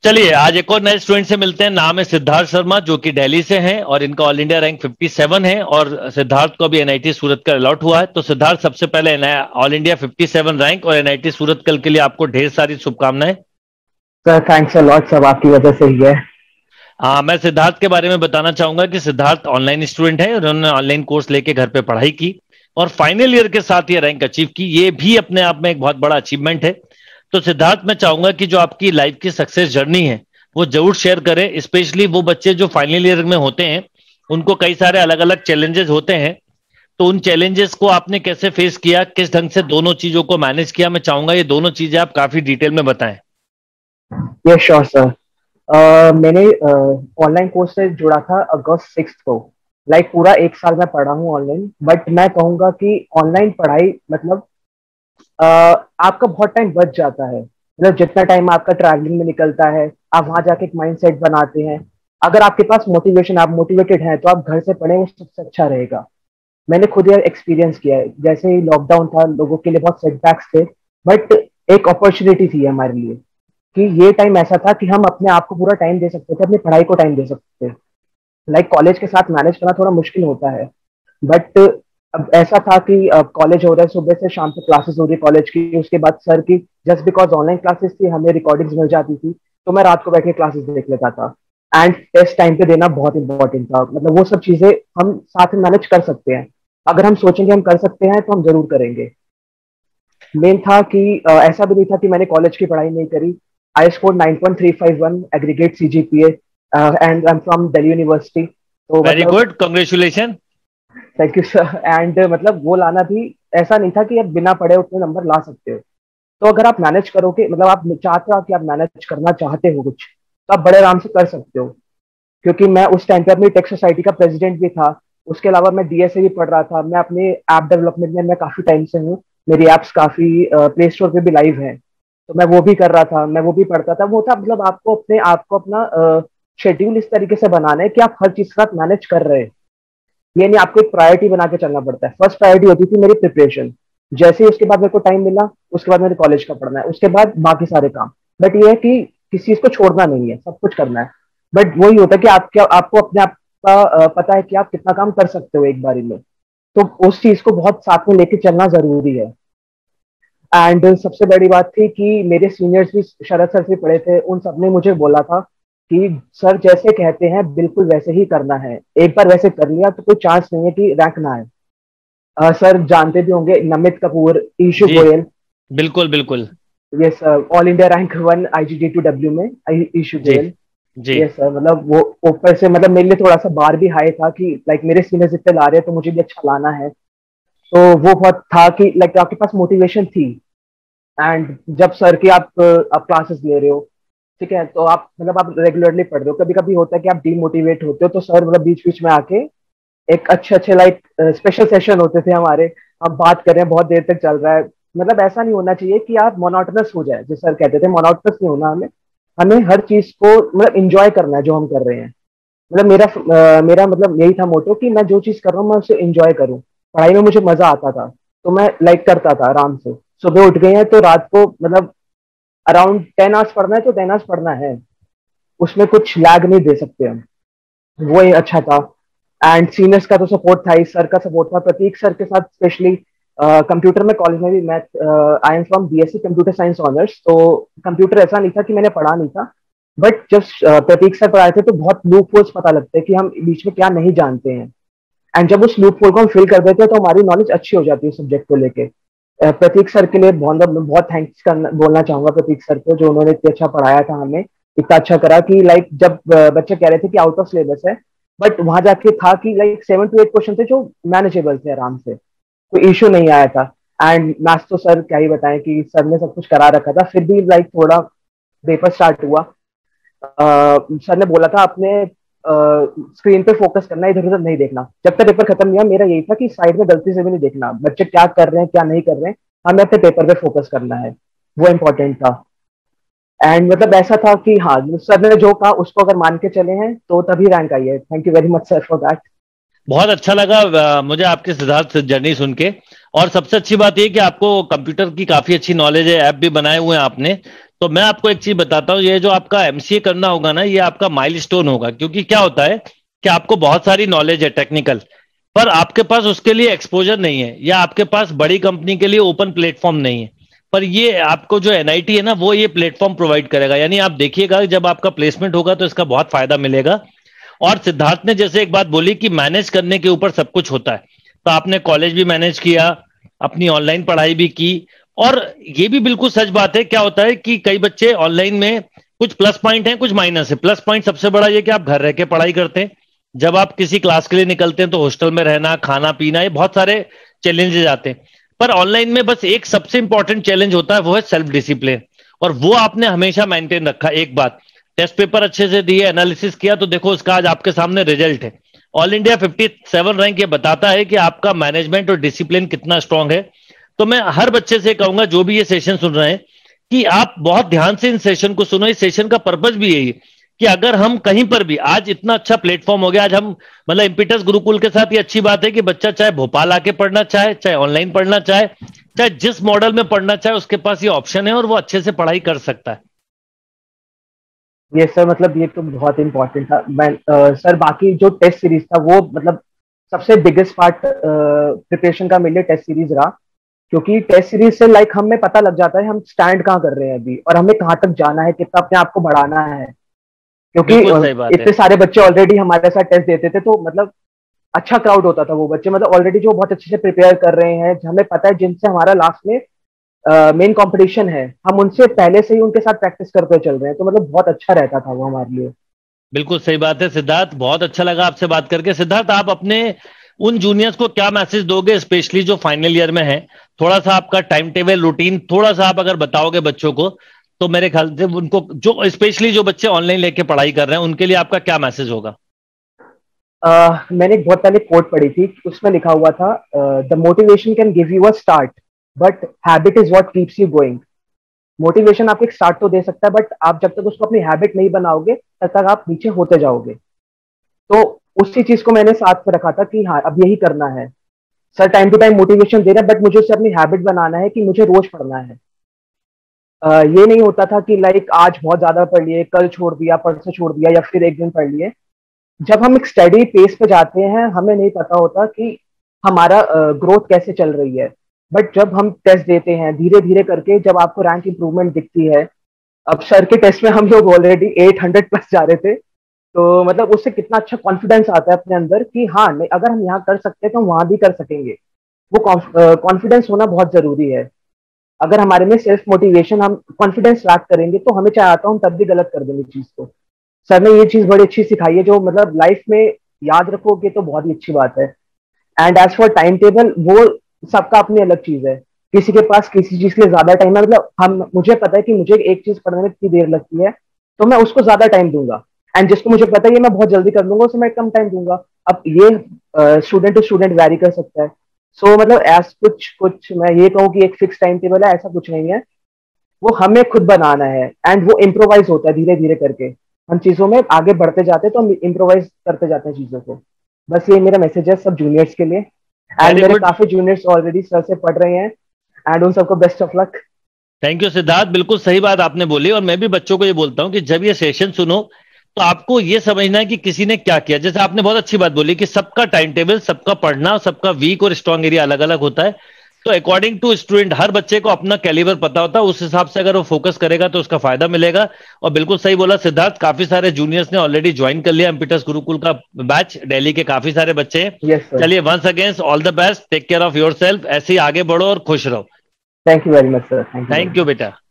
चलिए आज एक और नए स्टूडेंट से मिलते हैं। नाम है सिद्धार्थ शर्मा, जो कि दिल्ली से हैं और इनका ऑल इंडिया रैंक 57 है और सिद्धार्थ को अभी एनआईटी सूरत का अलॉट हुआ है। तो सिद्धार्थ, सबसे पहले ऑल इंडिया 57 रैंक और एनआईटी सूरत कल के लिए आपको ढेर सारी शुभकामनाएं। सर थैंक्स अ लॉट, सब आपकी वजह से ही है। मैं सिद्धार्थ के बारे में बताना चाहूंगा कि सिद्धार्थ ऑनलाइन स्टूडेंट है। उन्होंने ऑनलाइन कोर्स लेके घर पे पढ़ाई की और फाइनल ईयर के साथ ये रैंक अचीव की। ये भी अपने आप में एक बहुत बड़ा अचीवमेंट है। तो सिद्धार्थ, मैं चाहूंगा कि जो आपकी लाइफ की सक्सेस जर्नी है वो जरूर शेयर करें। स्पेशली वो बच्चे जो फाइनल ईयर में होते हैं, उनको कई सारे अलग अलग चैलेंजेस होते हैं। तो उन चैलेंजेस को आपने कैसे फेस किया, किस ढंग से दोनों चीजों को मैनेज किया, मैं चाहूंगा ये दोनों चीजें आप काफी डिटेल में बताएं। ये श्योर सर। मैंने ऑनलाइन कोर्स से जुड़ा था अगस्त 6 को। लाइक पूरा एक साल मैं पढ़ा हूँ ऑनलाइन, बट मैं कहूँगा कि ऑनलाइन पढ़ाई मतलब आपका बहुत टाइम बच जाता है। मतलब जितना टाइम आपका ट्रैवलिंग में निकलता है, आप वहां जाके एक माइंड सेट बनाते हैं। अगर आपके पास मोटिवेशन, आप मोटिवेटेड हैं, तो आप घर से पढ़ें, वो सबसे अच्छा रहेगा। मैंने खुद ये एक्सपीरियंस किया है। जैसे ही लॉकडाउन था, लोगों के लिए बहुत सेटबैक्स थे, बट एक अपॉर्चुनिटी थी हमारे लिए कि ये टाइम ऐसा था कि हम अपने आप को पूरा टाइम दे सकते थे, अपनी पढ़ाई को टाइम दे सकते थे। लाइक कॉलेज के साथ मैनेज करना थोड़ा मुश्किल होता है, बट अब ऐसा था कि कॉलेज हो रहा है, सुबह से शाम तक क्लासेस हो रही है कॉलेज की, उसके बाद सर की जस्ट बिकॉज ऑनलाइन क्लासेस थी, हमें रिकॉर्डिंग्स मिल जाती थी, तो मैं रात को बैठ के क्लासेस देख लेता था। एंड टेस्ट टाइम पे देना बहुत इंपॉर्टेंट था। मतलब वो सब चीजें हम साथ में मैनेज कर सकते हैं। अगर हम सोचेंगे हम कर सकते हैं तो हम जरूर करेंगे। मेन था कि ऐसा भी नहीं था कि मैंने कॉलेज की पढ़ाई नहीं करी। I score 9.351 aggregate CGPA and I am from Delhi university. तो वेरी मतलब good, congratulation. Thank you sir. And मतलब वो लाना भी ऐसा नहीं था कि आप बिना पढ़े उतने नंबर ला सकते हो। तो अगर आप मैनेज करोगे, मतलब आप चाहते हो कि आप मैनेज करना चाहते हो कुछ, तो आप बड़े आराम से कर सकते हो। क्योंकि मैं उस टाइम पे अपनी टेक सोसाइटी का प्रेसिडेंट भी था। उसके अलावा मैं DSA भी पढ़ रहा था। मैं अपने ऐप डेवलपमेंट में मैं काफी टाइम से हूँ। मेरी एप्स काफी प्ले स्टोर पे भी लाइव है, तो मैं वो भी कर रहा था, मैं वो भी पढ़ता था। वो था मतलब आपको अपने आप को अपना शेड्यूल इस तरीके से बनाना है कि आप हर चीज के साथ मैनेज कर रहे हैं। ये नहीं, आपको एक प्रायोरिटी बना के चलना पड़ता है। फर्स्ट प्रायोरिटी होती थी मेरी प्रिपरेशन। जैसे ही उसके बाद मेरे को टाइम मिला, उसके बाद मेरे कॉलेज का पढ़ना है, उसके बाद बाकी सारे काम। बट ये है कि किसी चीज को छोड़ना नहीं है, सब कुछ करना है। बट वही होता है कि आपको अपने आप का पता है कि आप कितना काम कर सकते हो एक बारी में। तो उस चीज को बहुत साथ में लेके चलना जरूरी है। एंड सबसे बड़ी बात थी कि मेरे सीनियर्स भी शरद सर से पढ़े थे, उन सब ने मुझे बोला था कि सर जैसे कहते हैं बिल्कुल वैसे ही करना है। एक बार वैसे कर लिया तो कोई चांस नहीं है कि रैंक ना आए। सर जानते भी होंगे, नमित कपूर, ईशु जी, गोयल। बिल्कुल बिल्कुल। ये sir all India rank 1 IGT2W में ईशु जी गोयल। जी। ये सर मतलब वो ऊपर से मतलब मेरे लिए थोड़ा सा बार भी हाई था कि लाइक मेरे सीनियर्स इतने ला रहे हैं तो मुझे भी अच्छा लाना है। तो वो बहुत था कि लाइक आपके पास मोटिवेशन थी। एंड जब सर की आप क्लासेस ले रहे हो, ठीक है, तो आप मतलब आप रेगुलरली पढ़ रहे हो, कभी कभी होता है कि आप डीमोटिवेट होते हो, तो सर मतलब बीच बीच में आके एक अच्छे अच्छे लाइक स्पेशल सेशन होते थे हमारे। हम बात कर रहे हैं, बहुत देर तक चल रहा है। मतलब ऐसा नहीं होना चाहिए कि आप मोनोटोनस हो जाए, जो सर कहते थे मोनोटोनस नहीं होना हमें। हमें हर चीज को मतलब इंजॉय करना है जो हम कर रहे हैं। मतलब मेरा मतलब यही था मोटो कि मैं जो चीज कर रहा हूँ मैं उसे इंजॉय करूँ। पढ़ाई में मुझे मजा आता था, तो मैं लाइक करता था आराम से। सुबह उठ गए हैं तो रात को मतलब अराउंड 10 आवर्स पढ़ना है तो 10 आवर्स पढ़ना है। उसमें कुछ लैग नहीं दे सकते हम। वो ही अच्छा था। एंड सीनियर्स का तो सपोर्ट था ही, सर का सपोर्ट था, प्रतीक सर के साथ स्पेशली। कंप्यूटर में कॉलेज में भी math, I am from BSc computer science honours, तो कंप्यूटर ऐसा नहीं था कि मैंने पढ़ा नहीं था। बट जब प्रतीक सर पढ़ाए थे तो बहुत लूप होल्स पता लगते हैं कि हम बीच में क्या नहीं जानते हैं। एंड जब उस लूप होल को हम फिल कर देते हैं तो हमारी नॉलेज अच्छी हो जाती है सब्जेक्ट को लेके। प्रतीक सर के लिए बहुत बहुत थैंक्स करना बोलना चाहूंगा प्रतीक सर को, जो उन्होंने इतना अच्छा पढ़ाया था हमें। इतना अच्छा करा कि लाइक जब बच्चे कह रहे थे कि आउट ऑफ सिलेबस है, बट वहां जाके था कि लाइक 7 to 8 क्वेश्चन थे जो मैनेजेबल थे, आराम से कोई इश्यू नहीं आया था। एंड मैथ्स तो सर क्या ही बताएं कि सर ने सब कुछ करा रखा था, फिर भी लाइक थोड़ा पेपर स्टार्ट हुआ। सर ने बोला था अपने स्क्रीन पे फोकस करना, इधर उधर नहीं देखना। जब तक पेपर खत्म नहीं हुआ मेरा यही था कि साइड में गलती से भी नहीं देखना, बच्चे क्या कर रहे हैं क्या नहीं कर रहे हैं, हमें अपने पेपर पे फोकस करना है। वो इम्पोर्टेंट था। एंड मतलब ऐसा था कि हाँ, सर ने जो कहा उसको अगर मान के चले हैं तो तभी रैंक आई है। Thank you very much sir for that. बहुत अच्छा लगा मुझे आपके सिद्धार्थ जर्नी सुन के। और सबसे अच्छी बात यह कि आपको कंप्यूटर की काफी अच्छी नॉलेज है, ऐप भी बनाए हुए हैं आपने। तो मैं आपको एक चीज बताता हूँ, ये जो आपका एमसीए करना होगा ना, ये आपका माइलस्टोन होगा। क्योंकि क्या होता है कि आपको बहुत सारी नॉलेज है टेक्निकल, पर आपके पास उसके लिए एक्सपोजर नहीं है, या आपके पास बड़ी कंपनी के लिए ओपन प्लेटफॉर्म नहीं है। पर ये आपको जो एनआईटी है ना, वो ये प्लेटफॉर्म प्रोवाइड करेगा। यानी आप देखिएगा जब आपका प्लेसमेंट होगा तो इसका बहुत फायदा मिलेगा। और सिद्धार्थ ने जैसे एक बात बोली कि मैनेज करने के ऊपर सब कुछ होता है, तो आपने कॉलेज भी मैनेज किया, अपनी ऑनलाइन पढ़ाई भी की। और ये भी बिल्कुल सच बात है, क्या होता है कि कई बच्चे ऑनलाइन में कुछ प्लस पॉइंट है, कुछ माइनस है। प्लस पॉइंट सबसे बड़ा ये कि आप घर रह के पढ़ाई करते हैं। जब आप किसी क्लास के लिए निकलते हैं तो हॉस्टल में रहना, खाना पीना, ये बहुत सारे चैलेंजेस आते हैं। पर ऑनलाइन में बस एक सबसे इंपॉर्टेंट चैलेंज होता है, वो है सेल्फ डिसिप्लिन। और वो आपने हमेशा मेंटेन रखा। एक बात, टेस्ट पेपर अच्छे से दिए, एनालिसिस किया, तो देखो उसका आज आपके सामने रिजल्ट है। ऑल इंडिया 57 रैंक ये बताता है कि आपका मैनेजमेंट और डिसिप्लिन कितना स्ट्रांग है। तो मैं हर बच्चे से कहूंगा जो भी ये सेशन सुन रहे हैं कि आप बहुत ध्यान से इन सेशन को सुनो। इस सेशन का पर्पज भी यही है कि अगर हम कहीं पर भी, आज इतना अच्छा प्लेटफॉर्म हो गया, आज हम मतलब इम्पीटस गुरुकुल के साथ ये अच्छी बात है कि बच्चा चाहे भोपाल आके पढ़ना चाहे, चाहे ऑनलाइन पढ़ना चाहे, चाहे जिस मॉडल में पढ़ना चाहे, उसके पास ये ऑप्शन है और वो अच्छे से पढ़ाई कर सकता है। ये सर मतलब ये तो बहुत इंपॉर्टेंट था। मैं सर बाकी जो टेस्ट सीरीज था वो मतलब सबसे बिगेस्ट पार्ट प्रिपरेशन का मेरे लिए टेस्ट सीरीज रहा। क्योंकि टेस्ट सीरीज से लाइक हमें पता लग जाता है हम स्टैंड कहाँ कर रहे हैं अभी, और हमें कहाँ तक जाना है, कितना अपने आप को बढ़ाना है। क्योंकि बिल्कुल सही बात है। इतने सारे बच्चे ऑलरेडी हमारे साथ टेस्ट देते थे, तो मतलब अच्छा क्राउड होता था। वो बच्चे मतलब ऑलरेडी जो बहुत अच्छे से प्रिपेयर कर रहे हैं, हमें पता है जिनसे हमारा लास्ट में मेन कंपटीशन है, हम उनसे पहले से ही उनके साथ प्रैक्टिस करते चल रहे हैं। तो मतलब बहुत अच्छा रहता था वो हमारे लिए। बिल्कुल सही बात है सिद्धार्थ, बहुत अच्छा लगा आपसे बात करके। सिद्धार्थ, आप अपने उन जूनियर्स को क्या मैसेज दोगे, स्पेशली जो फाइनल ईयर में है? थोड़ा सा आपका टाइम टेबल रूटीन थोड़ा सा आप अगर बताओगे बच्चों को, तो मेरे ख्याल से उनको, जो स्पेशली जो बच्चे ऑनलाइन लेके पढ़ाई कर रहे हैं, उनके लिए आपका क्या मैसेज होगा? मैंने एक बहुत पहले कोट पढ़ी थी, उसमें लिखा हुआ था the motivation can give you a start but habit is what keeps you going. Motivation आपको एक स्टार्ट तो दे सकता है, बट आप जब तक उसको अपनी हैबिट नहीं बनाओगे तब तक आप नीचे होते जाओगे। तो उसी चीज को मैंने साथ में रखा था कि हाँ अब यही करना है। Sir time to time motivation दे रहे हैं, बट मुझे उसे अपनी हैबिट बनाना है कि मुझे रोज पढ़ना है। ये नहीं होता था कि लाइक आज बहुत ज्यादा पढ़ लिए, कल छोड़ दिया, परसों छोड़ दिया, या फिर एक दिन पढ़ लिए। जब हम एक स्टडी पेस पे जाते हैं हमें नहीं पता होता कि हमारा ग्रोथ कैसे चल रही है। बट जब हम टेस्ट देते हैं धीरे धीरे करके, जब आपको रैंक इंप्रूवमेंट दिखती है, अब सर के टेस्ट में हम लोग ऑलरेडी 800 प्लस जा रहे थे। तो मतलब उससे कितना अच्छा कॉन्फिडेंस आता है अपने अंदर कि हाँ नहीं, अगर हम यहाँ कर सकते हैं तो हम वहां भी कर सकेंगे। वो कॉन्फिडेंस होना बहुत जरूरी है। अगर हमारे में सेल्फ मोटिवेशन, हम कॉन्फिडेंस लैक करेंगे तो हमें चाहे आता हूँ तब भी गलत कर देंगे चीज को। सर ने ये चीज बड़ी अच्छी सिखाई है, जो मतलब लाइफ में याद रखोगे तो बहुत ही अच्छी बात है। And as for time table, वो सबका अपनी अलग चीज है। किसी के पास किसी चीज के लिए ज्यादा टाइम है, मतलब हम, मुझे पता है कि मुझे एक चीज पढ़ने में कितनी देर लगती है, तो मैं उसको ज्यादा टाइम दूंगा। एंड जिसको मुझे पता है ये मैं बहुत जल्दी कर लूंगा, उसे मैं कम टाइम दूंगा। अब ये स्टूडेंट टू स्टूडेंट वैरी कर सकता है। सो मतलब एज कुछ कुछ मैं ये कहूँ कि एक फिक्स टाइम टेबल है, ऐसा कुछ नहीं है। वो हमें खुद बनाना है, एंड वो इम्प्रोवाइज होता है धीरे धीरे करके। हम चीजों में आगे बढ़ते जाते हैं तो हम इम्प्रोवाइज करते जाते हैं चीजों को। बस ये मेरा मैसेज है सब जूनियर्स के लिए। एंड वेरी मेरे गुड। काफी जूनियर्स ऑलरेडी सर से पढ़ रहे हैं, एंड उन सबको best of luck. Thank you Siddharth, बिल्कुल सही बात आपने बोली। और मैं भी बच्चों को ये बोलता हूं कि जब ये सेशन सुनो तो आपको ये समझना है कि किसी ने क्या किया। जैसे आपने बहुत अच्छी बात बोली कि सबका टाइम टेबल, सबका पढ़ना, सबका वीक और स्ट्रांग एरिया अलग अलग होता है। तो अकॉर्डिंग टू स्टूडेंट, हर बच्चे को अपना कैलिबर पता होता है, उस हिसाब से अगर वो फोकस करेगा तो उसका फायदा मिलेगा। और बिल्कुल सही बोला सिद्धार्थ, काफी सारे जूनियर्स ने ऑलरेडी ज्वाइन कर लिया एम्पिटस गुरुकुल का बैच, दिल्ली के काफी सारे बच्चे हैं। Yes sir. चलिए, once against all the best, take care of your self, ऐसे ही आगे बढ़ो और खुश रहो। Thank you very much sir, thank you very thank you much. बेटा।